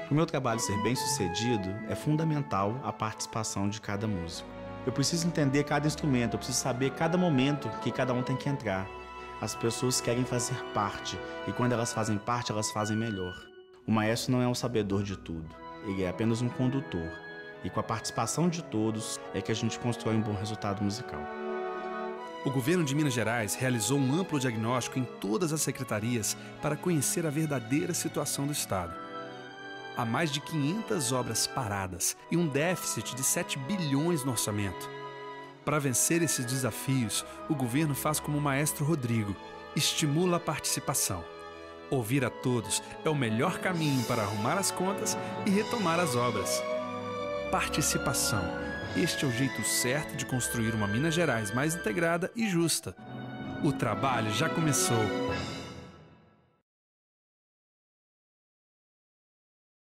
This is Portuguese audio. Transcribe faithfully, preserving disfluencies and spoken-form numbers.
Para o meu trabalho ser bem sucedido, é fundamental a participação de cada músico. Eu preciso entender cada instrumento, eu preciso saber cada momento que cada um tem que entrar. As pessoas querem fazer parte, e quando elas fazem parte, elas fazem melhor. O maestro não é um sabedor de tudo, ele é apenas um condutor. E com a participação de todos é que a gente constrói um bom resultado musical. O governo de Minas Gerais realizou um amplo diagnóstico em todas as secretarias para conhecer a verdadeira situação do Estado. Há mais de quinhentas obras paradas e um déficit de sete bilhões no orçamento. Para vencer esses desafios, o governo faz como o maestro Rodrigo, estimula a participação. Ouvir a todos é o melhor caminho para arrumar as contas e retomar as obras. Participação. Este é o jeito certo de construir uma Minas Gerais mais integrada e justa. O trabalho já começou.